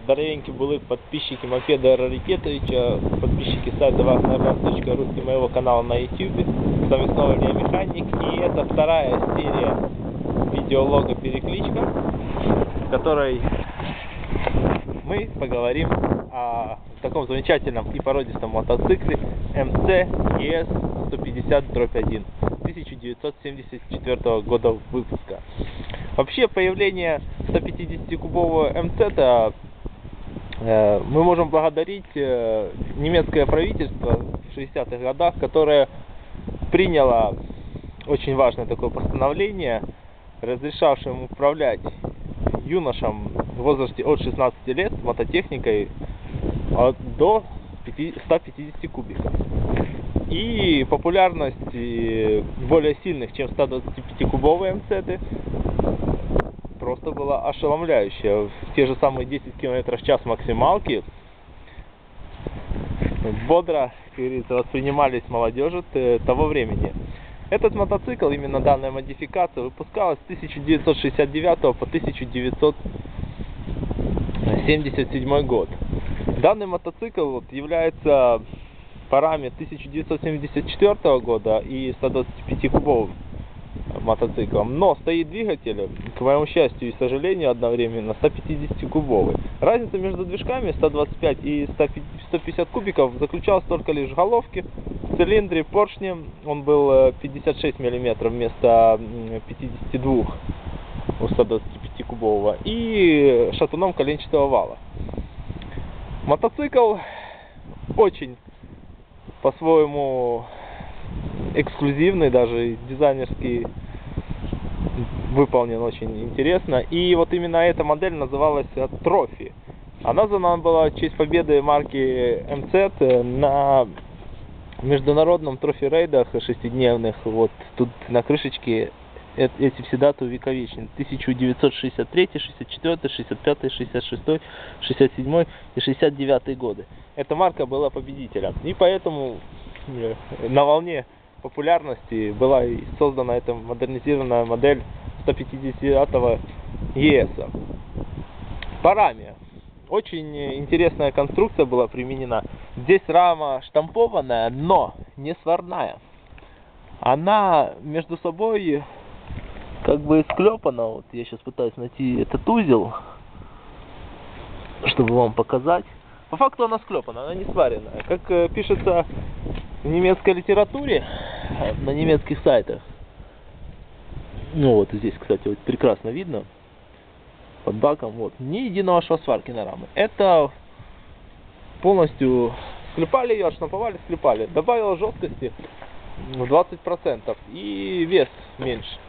Здоровенькі були подписчики мопеда Раритетовича, подписчики сайта wagnerland.ru и моего канала на YouTube. С вами снова Илья Механик, и это вторая серия видеолога «Перекличка», в которой мы поговорим о таком замечательном и породистом мотоцикле MC ES 150/1 1974 года выпуска. Вообще появление 150-кубового МЦ мы можем благодарить немецкое правительство в 60-х годах, которое приняло очень важное такое постановление, разрешавшее управлять юношам в возрасте от 16 лет мототехникой до 150 кубиков. И популярность более сильных, чем 125-кубовые МЦ, просто была ошеломляющая. В те же самые 10 км в час максималки бодро, как говорится, воспринимались молодежью того времени. Этот мотоцикл, именно данная модификация, выпускалась с 1969 по 1977 год. Данный мотоцикл является парами 1974 года и 125-кубовым мотоциклом, но стоит двигатель, к моему счастью и сожалению одновременно, 150-кубовый. Разница между движками 125 и 150 кубиков заключалась только лишь в головке, в цилиндре, поршне. Он был 56 мм вместо 52 у 125-кубового и шатуном коленчатого вала. Мотоцикл очень по-своему эксклюзивный, даже дизайнерский, выполнен очень интересно. И вот именно эта модель называлась Трофи. А названа она была в честь победы марки МЦ на международном трофи-рейдах шестидневных. Вот тут на крышечке эти все даты увековечены: 1963, 64, 65, 66, 67 и 69 годы. Эта марка была победителем. И поэтому на волне популярности была и создана эта модернизированная модель 150-го ES. Парами. Очень интересная конструкция была применена. Здесь рама штампованная, но не сварная. Она между собой как бы склепана. Вот я сейчас пытаюсь найти этот узел, чтобы вам показать. По факту она склепана, она не сваренная. Как пишется в немецкой литературе, на немецких сайтах. Ну вот здесь, кстати, вот прекрасно видно под баком. Вот ни единого шва сварки на рамы. Это полностью склепали ее, отшлифовали, склепали. Добавила жесткости в 20% и вес меньше.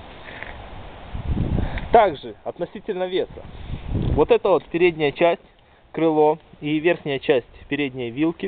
Также относительно веса. Вот это вот передняя часть, крыло, и верхняя часть передней вилки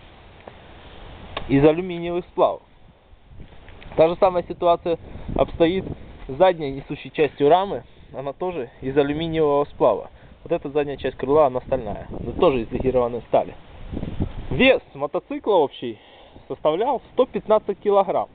из алюминиевых сплавов. Та же самая ситуация обстоит с задней несущей частью рамы. Она тоже из алюминиевого сплава. Вот эта задняя часть крыла, она стальная, но тоже из легированной стали. Вес мотоцикла общий составлял 115 килограмм.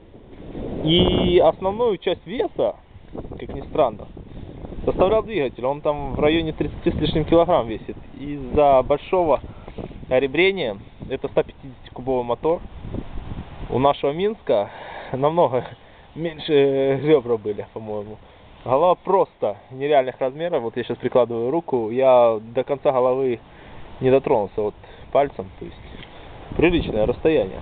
И основную часть веса, как ни странно, составлял двигатель. Он там в районе 30 с лишним килограмм весит. Из-за большого ребрения, это 150-кубовый мотор, у нашего Минска намного меньше ребра были, по-моему. Голова просто нереальных размеров. Вот я сейчас прикладываю руку, я до конца головы не дотронулся вот пальцем. То есть приличное расстояние.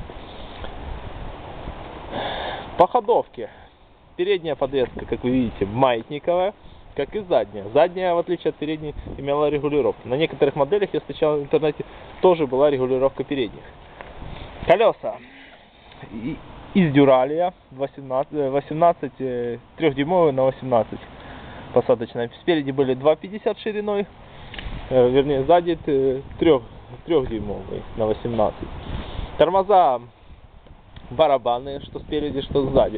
По ходовке. Передняя подвеска, как вы видите, маятниковая, как и задняя. Задняя, в отличие от передней, имела регулировку. На некоторых моделях я встречал в интернете, тоже была регулировка передних. Колеса из дюралия 18 3-дюймовые на 18 посадочные. Спереди были 2,50 шириной, вернее сзади 3-дюймовые на 18. Тормоза барабанные, что спереди, что сзади.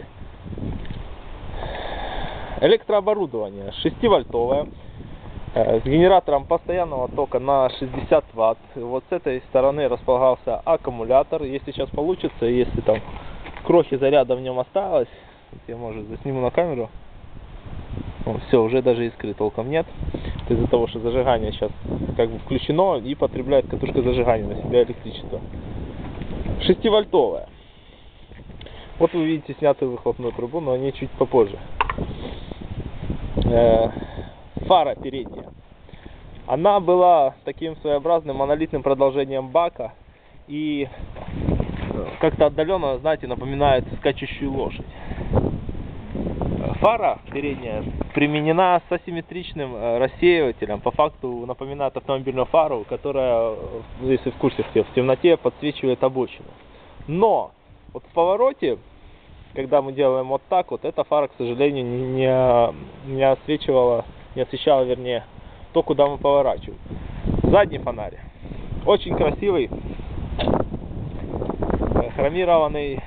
Электрооборудование 6-вольтовое, с генератором постоянного тока на 60 Вт. Вот с этой стороны располагался аккумулятор. Если сейчас получится, если там крохи заряда в нем осталось, я, может, засниму на камеру. Все, уже даже искры толком нет. Из-за того, что зажигание сейчас как бы включено и потребляет катушка зажигания на себя электричество. 6-вольтовая. Вот вы видите снятую выхлопную трубу, но они чуть попозже. Фара передняя. Она была таким своеобразным монолитным продолжением бака и как-то отдаленно, знаете, напоминает скачущую лошадь. Фара передняя применена с асимметричным рассеивателем. По факту напоминает автомобильную фару, которая, если в курсе, в темноте подсвечивает обочину. Но вот в повороте, когда мы делаем вот так, вот эта фара, к сожалению, не освещала, вернее, то, куда мы поворачиваем. Задний фонарь. Очень красивый, хромированный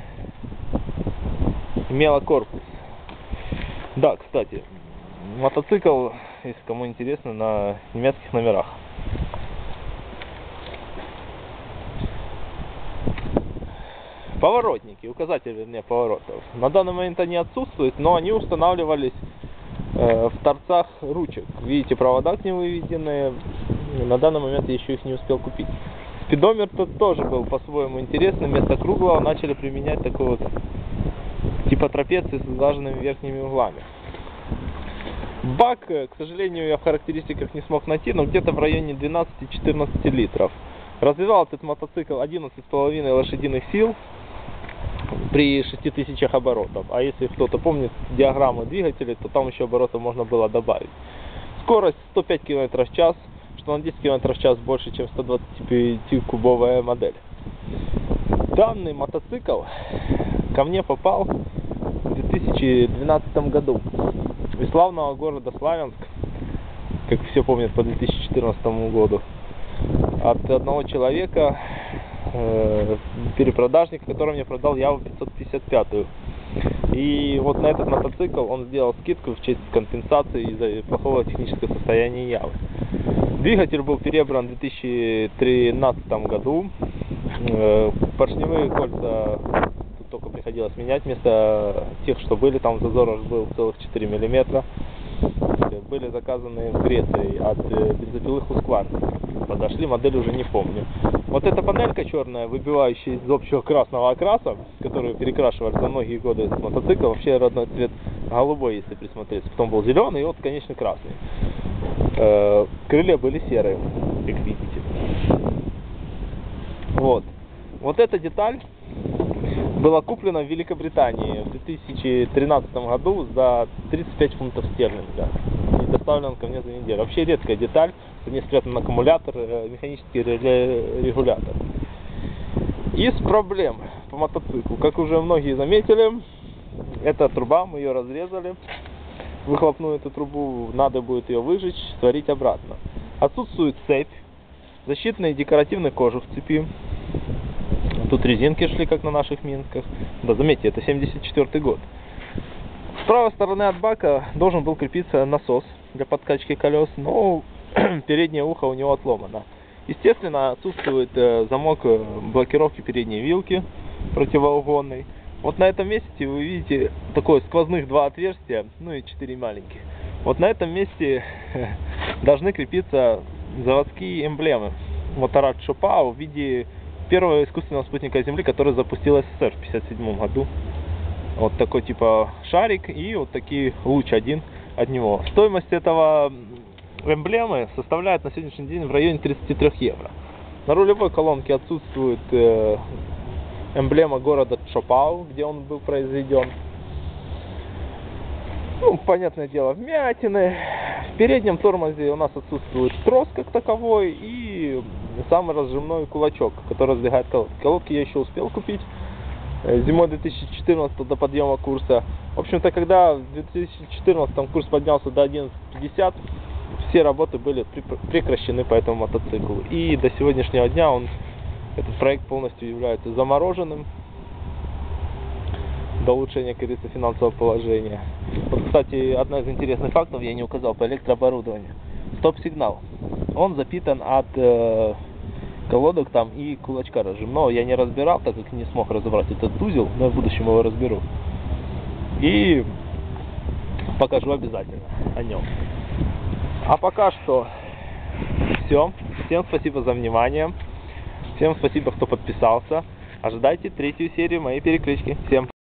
мелокорпус. Да, кстати, мотоцикл, если кому интересно, на немецких номерах. Поворотники, указатели, вернее, поворотов. На данный момент они отсутствуют, но они устанавливались в торцах ручек. Видите, провода к ним выведены. На данный момент я еще их не успел купить. Спидометр тоже был по-своему интересный. Вместо круглого начали применять такой вот типа трапеции с сглаженными верхними углами. Бак, к сожалению, я в характеристиках не смог найти, но где-то в районе 12-14 литров. Развивал этот мотоцикл 11,5 лошадиных сил при 6000 оборотов. А если кто-то помнит диаграммы двигателей, то там еще оборотов можно было добавить. Скорость 105 км в час, что на 10 км в час больше, чем 125-кубовая модель. Данный мотоцикл ко мне попал в 2012 году из славного города Славянск, как все помнят, по 2014 году, от одного человека, перепродажник, который мне продал Яву 555. И вот на этот мотоцикл он сделал скидку в честь компенсации из-за плохого технического состояния Явы. Двигатель был перебран в 2013 году. Поршневые кольца тут только приходилось менять, вместо тех, что были, там зазор был целых 4 мм. Были заказаны в Греции от бензопилы Husqvarna. Подошли, модель уже не помню. Вот эта панелька черная, выбивающая из общего красного окраса, которую перекрашивали за многие годы этот мотоцикл, вообще родной цвет голубой, если присмотреться. Потом был зеленый и вот, конечно, красный. Крылья были серые, как видите. Вот эта деталь была куплена в Великобритании в 2013 году за 35 фунтов стерлинга и доставлена ко мне за неделю. Вообще редкая деталь, в ней спрятан аккумулятор, механический регулятор. Из проблем по мотоциклу, как уже многие заметили, это труба, мы ее разрезали, выхлопную эту трубу, надо будет ее выжечь, сварить обратно. Отсутствует цепь, защитный декоративный кожух цепи. Тут резинки шли, как на наших минсках. Да, заметьте, это 74 год. С правой стороны от бака должен был крепиться насос для подкачки колес, но переднее ухо у него отломано. Естественно, отсутствует замок блокировки передней вилки противоугонный. Вот на этом месте вы видите такое сквозных 2 отверстия, ну и 4 маленьких. Вот на этом месте должны крепиться заводские эмблемы Motorrad Chopin в виде первого искусственного спутника Земли, который запустил СССР в 1957 году. Вот такой типа шарик и вот такие луч один от него. Стоимость этого эмблемы составляет на сегодняшний день в районе 33 евро. На рулевой колонке отсутствует эмблема города Чопау, где он был произведен. Ну, понятное дело, вмятины. В переднем тормозе у нас отсутствует трос как таковой и самый разжимной кулачок, который сдвигает колодки. Колодки я еще успел купить зимой 2014 до подъема курса. В общем-то, когда в 2014 курс поднялся до 11.50, все работы были прекращены по этому мотоциклу. И до сегодняшнего дня этот проект полностью является замороженным до улучшения, как говорится, финансового положения. Вот, кстати, одна из интересных фактов я не указал по электрооборудованию. Стоп-сигнал. Он запитан от колодок там и кулачка разжимного. Я не разбирал, так как не смог разобрать этот узел, но в будущем его разберу. И покажу обязательно о нем. А пока что все. Всем спасибо за внимание. Всем спасибо, кто подписался. Ожидайте 3-ю серию моей переклички. Всем